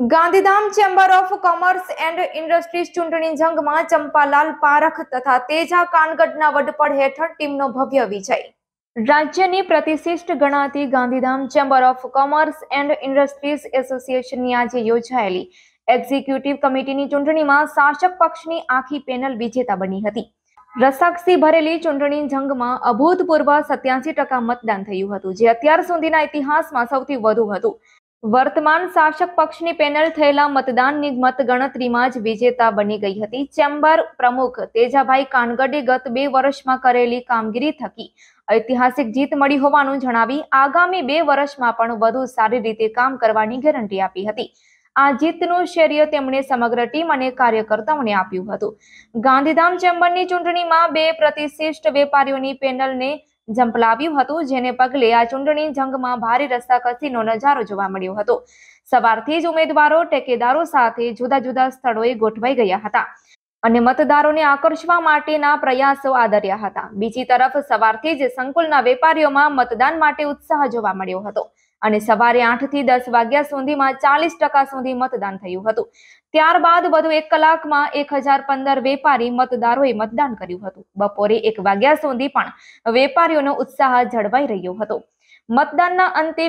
Gandhidham Chamber of Commerce and Industries ચૂંટણી જંગમાં ચંપાલાલ પારખ તથા તેજા કાનગડના વડપણ હેઠળ ટીમનો ભવ્ય વિજય। રાજ્યની પ્રતિષ્ઠિત ગણાતી Gandhidham Chamber of Commerce and Industries એસોસિએશનની આજે યોજાયેલી એક્ઝિક્યુટિવ કમિટીની ચૂંટણીમાં શાસક પક્ષની આખી પેનલ વિજેતા બની હતી। રસાક્ષી ભરેલી ચૂંટણી જંગમાં અભૂતપૂર્વ 87% મતદાન થયું હતું, જે અત્યાર સુધીના ઇતિહાસમાં સૌથી વધુ હતું। વર્તમાન શાસક પક્ષની પેનલ થયેલા મતદાનની મતગણતરીમાં જ વિજેતા બની ગઈ હતી। ચેમ્બર પ્રમુખ તેજાભાઈ કાનગડે ગત 2 વર્ષમાં કરેલી કામગીરી થકી ઐતિહાસિક જીત મળી હોવાનું જણાવી આગામી 2 વર્ષમાં પણ વધુ સારી રીતે કામ કરવાની ગેરંટી આપી હતી। આ જીતનું શ્રેય તેમણે સમગ્ર ટીમ અને કાર્યકર્તાઓને આપ્યું હતું। ગાંધીધામ ચેમ્બરની ચૂંટણીમાં 2 પ્રતિષ્ઠિત વેપારીઓની પેનલને ઝંપલાવ્યું હતું, જેને પગલે આ ચૂંટણી જંગમાં ભારે રસાકસીનો નજારો જોવા મળ્યો હતો। સવારથી જ ઉમેદવારો ટેકેદારો સાથે જુદા જુદા સ્થળોએ ગોઠવાઈ ગયા હતા અને મતદારોને આકર્ષવા માટેના પ્રયાસો આદર્યા હતા। બીજી તરફ સવારથી જ સંકુલના વેપારીઓમાં મતદાન માટે ઉત્સાહ જોવા મળ્યો હતો અને સવારે 8 થી 10 વાગ્યા સુધીમાં 40% સુધી મતદાન થયું હતું। ત્યારબાદ વધુ 1 કલાકમાં 1015 વેપારી મતદારોએ મતદાન કર્યું હતું। બપોરે 1 વાગ્યા સુધી પણ વેપારીઓનો ઉત્સાહ જળવાઈ રહ્યો હતો। મતદાનના અંતે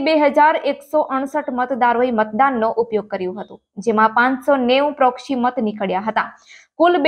2168 મતદારોએ મતદાનનો ઉપયોગ કર્યો હતો, જેમાં 590 પ્રોક્સી મત નીકળ્યા હતા। કુલ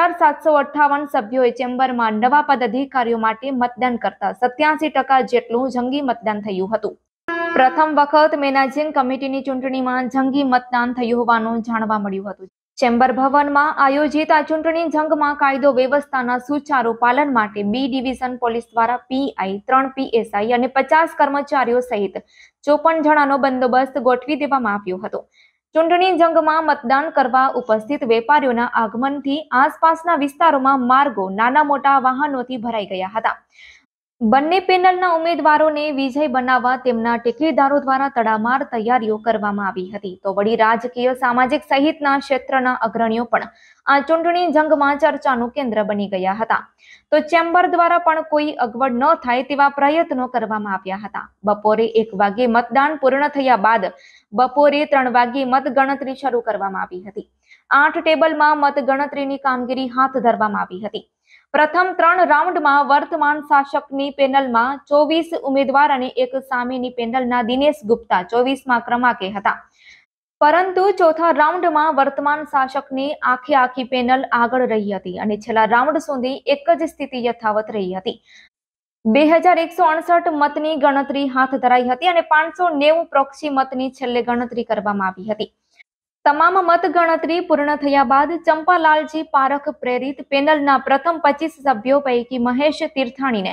2758 સભ્યોએ ચેમ્બરમાં નવા પદાધિકારીઓ માટે મતદાન કરતા 87% જેટલું જંગી મતદાન થયું હતું। પ્રથમ વખત મેનેજિંગ કમિટીની ચૂંટણીમાં જંગી મતદાન થયું હોવાનું જાણવા મળ્યું હતું। ચેમ્બર ભવનમાં આયોજિત આ ચૂંટણી જંગમાં કાયદો વ્યવસ્થાના સુચારુ પાલન માટે બી ડિવિઝન પોલીસ દ્વારા પીઆઈ, 3 પીએસઆઈ અને 50 કર્મચારીઓ સહિત 54 જણાનો બંદોબસ્ત ગોઠવી દેવામાં આવ્યો હતો। ચૂંટણી જંગમાં મતદાન કરવા ઉપસ્થિત વેપારીઓના આગમનથી આસપાસના વિસ્તારોમાં માર્ગો નાના મોટા વાહનોથી ભરાઈ ગયા હતા। બંને પેનલના ઉમેદવારોને વિજય બનાવવા તેમના ટેકેદારો દ્વારા તડામાર તૈયારીઓ કરવામાં આવી હતી, તો વળી રાજકીય, સામાજિક સહિતના ક્ષેત્રના અગ્રણીઓ પણ આ ચૂંટણી જંગમાં ચર્ચાનું કેન્દ્ર બની ગયા હતા। તો ચેમ્બર દ્વારા પણ કોઈ અગવડ ન થાય તેવા પ્રયત્નો કરવામાં આવ્યા હતા। બપોરે 1 વાગ્યે મતદાન પૂર્ણ થયા બાદ બપોરે 3 વાગ્યે મતગણતરી શરૂ કરવામાં આવી હતી। 8 ટેબલમાં મતગણતરીની કામગીરી હાથ ધરવામાં આવી હતી। પ્રથમ 3 રાઉન્ડમાં વર્તમાન શાસકની પેનલમાં 24 ઉમેદવાર અને એક સામેની પેનલના દિનેશ ગુપ્તા 24મા ક્રમાંકે હતા, પરંતુ ચોથા રાઉન્ડમાં વર્તમાન શાસકની આખી પેનલ આગળ રહી હતી અને છેલ્લા રાઉન્ડ સુધી એક જ સ્થિતિ યથાવત રહી હતી। 2168 મતની ગણતરી હાથ ધરાઈ હતી અને 590 પ્રોક્સી મતની છેલ્લે ગણતરી કરવામાં આવી હતી। તમામ મત ગણતરી પૂર્ણ થયા બાદ ચંપાલાલજી પારખ પ્રેરિત પેનલના પ્રથમ 25 સભ્યો પૈકી મહેશ તીર્થાણીને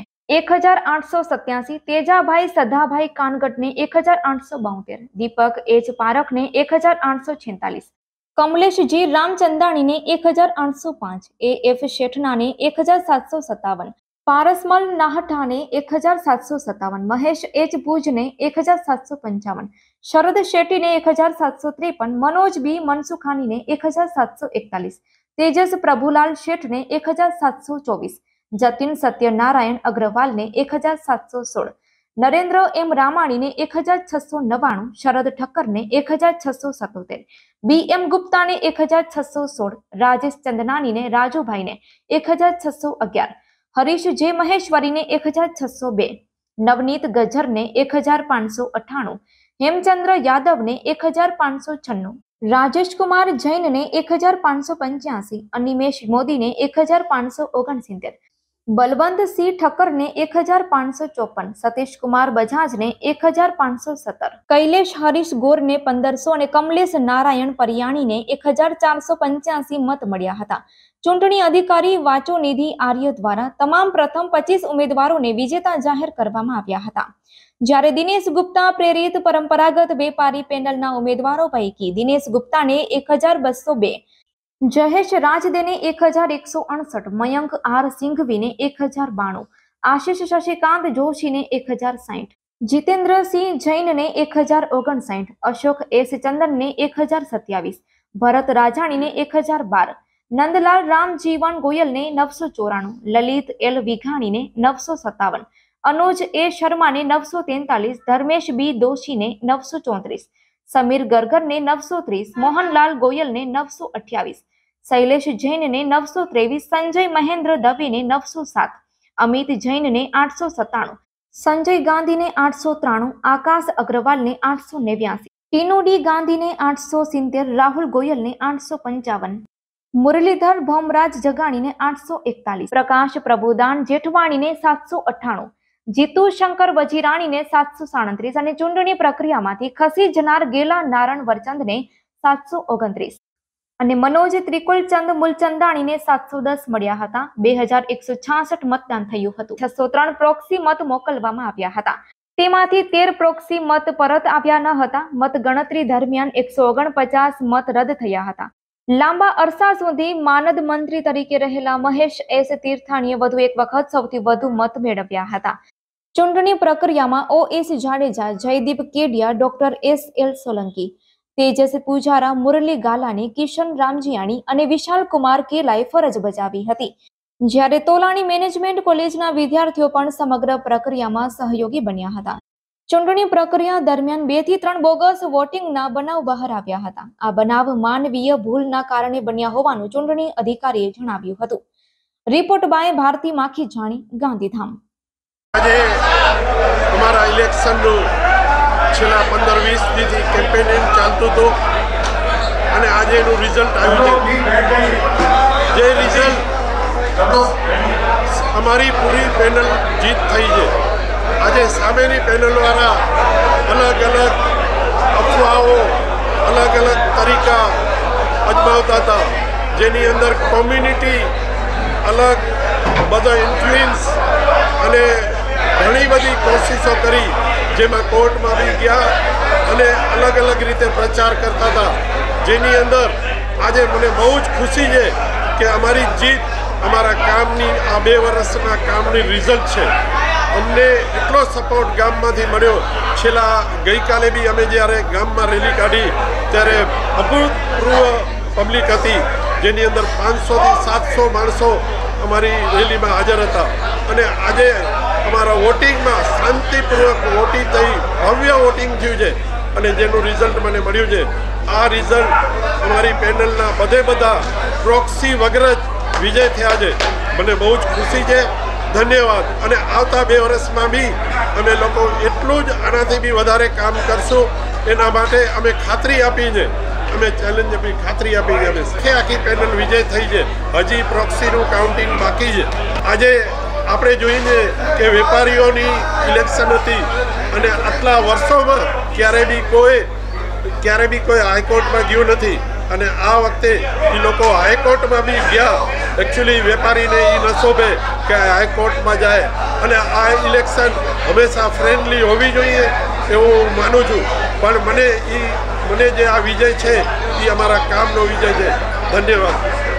1887, તેજાભાઈ સદાભાઈ કાનગડને 1872, દીપક એચ પારખને 1846, કમલેશજી રામચંદાણીને 1805, એફ શેઠનાને 1757, પારસમલ નાહટાને 1757, મહેશ એચ ભુજને 1755, શરદ શેટ્ટીને 1753, મનોજ બી મનસુખાનીને 1741, તેજસ પ્રભુલાલ શેઠને 1724, જતીન સત્યનારાયણ અગ્રવાલને 1716, નરેન્દ્ર એમ રામાણીને 1699, શરદ ઠક્કરને 1677, બી એમ ગુપ્તાને 1616, રાજેશ ચંદનાનીને રાજુભાઈને 1611, હરીશ જે મહેશ્વરીને 1602, નવનીત ગજ્જરને 1598, હેમચંદ્ર યાદવને 1596, રાજેશ કુમાર જૈનને 1585, અનિમેશ મોદીને 1569, બલવંતસિંહ ઠક્કરને 1554, સતીશ કુમાર બજાજને 1517, કૈલેશ હરીશ ગોરને 1500 અને કમલેશ નારાયણ પરિયાણીને 1485 મત મળ્યા હતા। ચૂંટણી અધિકારી વાચોનિધિ આર્ય દ્વારા તમામ પ્રથમ 25 ઉમેદવારોને વિજેતા જાહેર કરવામાં આવ્યા હતા, જ્યારે દિનેશ ગુપ્તા પ્રેરિત પરંપરાગત વેપારી પેનલના ઉમેદવારો પૈકી દિનેશ ગુપ્તાને 1202, જયેશ રાજદેને 1168, મયંક આર સિંઘવીને 1092, આશિષ શશિકાંત જોશીને 1060, જીતેન્દ્રસિંહ જૈનને 1059, અશોક એસ ચંદનને 1027, ભરત રાજાણીને 1012, નંદલાલ રામજીવન ગોયલને 994, લલિત એલ વિઘાણીને 957, અનુજ એ શર્માને 943, ધર્મેશ બી દોશીને 934, સમીર ગરગરને 930, મોહનલાલ ગોયલને 928, શૈલેષ જૈનને 923, સંજય મહેન્દ્ર દવેને 907, અમિત જૈનને 897, સંજય ગાંધીને 893, આકાશ અગ્રવાલને 889, ટીનુ ડી ગાંધીને 870, રાહુલ ગોયલને 855, મુરલીધર ભોમરાજ જગાણીને 841, પ્રકાશ પ્રભુદાન જેઠવાણીને 798, જીતુ શંકર વજીરાણીને 737 અને ચૂંટણી પ્રક્રિયામાંથી ખસી જનાર ગેલા નારણ વરચંદને 729 અને મનોજ ત્રિકુલચંદ મુલચંદાણીને 710 મળ્યા હતા. 2166 મતદાન થયું હતું. 603 પ્રોક્સી મત મોકલવામાં આવ્યા હતા. તેમાંથી 13 પ્રોક્સી મત પરત આવ્યા ન હતા. મતગણતરી દરમિયાન 149 મત રદ થયા હતા. લાંબા અરસા સુધી માનદ મંત્રી તરીકે રહેલા મહેશ એસ તીર્થાણીએ વધુ એક વખત સૌથી વધુ મત મેળવ્યા હતા. ચૂંટણી પ્રક્રિયામાં OS Jadeja, Jaydeep Kedia, doctor SL Solanki, Tejas Pujara, Murli Galani, Kishan Ramjiyani અને વિશાલ કુમાર કેલાએ ફરજ બજાવી હતી. જ્યારે તોલાણી મેનેજમેન્ટ કોલેજના વિદ્યાર્થીઓ પણ સમગ્ર પ્રક્રિયામાં સહયોગી બન્યા હતા. ચૂંટણી પ્રક્રિયા દરમિયાન 2 થી 3 બોગસ વોટિંગના બનાવ બહાર આવ્યા હતા. આ બનાવ માનવીય ભૂલના કારણે બન્યા હોવાનું ચૂંટણી અધિકારીએ જણાવ્યું હતું. Report by Bharati Makhijani, Gandhidham. આજે અમારા ઇલેક્શનનું છેલ્લા 15-20 દીથી કેમ્પેનિંગ ચાલતું હતું અને આજે એનું રિઝલ્ટ આવ્યું છે. જે રિઝલ્ટ અમારી પૂરી પેનલ જીત થઈ છે. આજે સામેની પેનલવાળા અલગ અલગ અફવાઓ, અલગ અલગ તરીકા અજમાવતા હતા, જેની અંદર કોમ્યુનિટી અલગ બધા ઇન્ફ્લુઅન્સ અને ઘણી બધી કોશિશો કરી, જેમાં કોર્ટમાં બી ગયા અને અલગ અલગ રીતે પ્રચાર કરતા હતા. જેની અંદર આજે મને બહુ જ ખુશી છે કે અમારી જીત અમારા કામની, આ 2 વર્ષના કામની રિઝલ્ટ છે. અમને એટલો સપોર્ટ ગામમાંથી મળ્યો. છેલ્લા ગઈકાલે બી અમે જ્યારે ગામમાં રેલી કાઢી ત્યારે અભૂતપૂર્વ પબ્લિક હતી, જેની અંદર 500 થી 700 માણસો અમારી રેલીમાં હાજર હતા. અને આજે અમારા વોટિંગમાં શાંતિપૂર્વક વોટિંગ થઈ, ભવ્ય વોટિંગ થયું છે અને જેનું રિઝલ્ટ મને મળ્યું છે. આ રિઝલ્ટ અમારી પેનલના બધા પ્રોક્સી વગર જ વિજય થયા છે. મને બહુ જ ખુશી છે. ધન્યવાદ. અને આવતા 2 વર્ષમાં બી અમે લોકો એટલું જ આનાથી બી વધારે કામ કરશું, એના માટે અમે ખાતરી આપી છે. અમે ચેલેન્જ આપી, ખાતરી આપી છે. અમે આખી પેનલ વિજય થઈ છે. હજી પ્રોક્સીનું કાઉન્ટિંગ બાકી છે. આજે આપણે જોઈએ કે વેપારીઓની ઇલેક્શન હતી અને આટલા વર્ષોમાં ક્યારે બી કોઈ હાઈકોર્ટમાં ગયું નથી અને આ વખતે એ લોકો હાઈકોર્ટમાં બી ગયા. એકચ્યુઅલી વેપારીને એ ન શોભે કે હાઈકોર્ટમાં જાય અને આ ઇલેક્શન હંમેશા ફ્રેન્ડલી હોવી જોઈએ એવું માનું છું. પણ મને જે આ વિજય છે એ અમારા કામનો વિજય છે. ધન્યવાદ.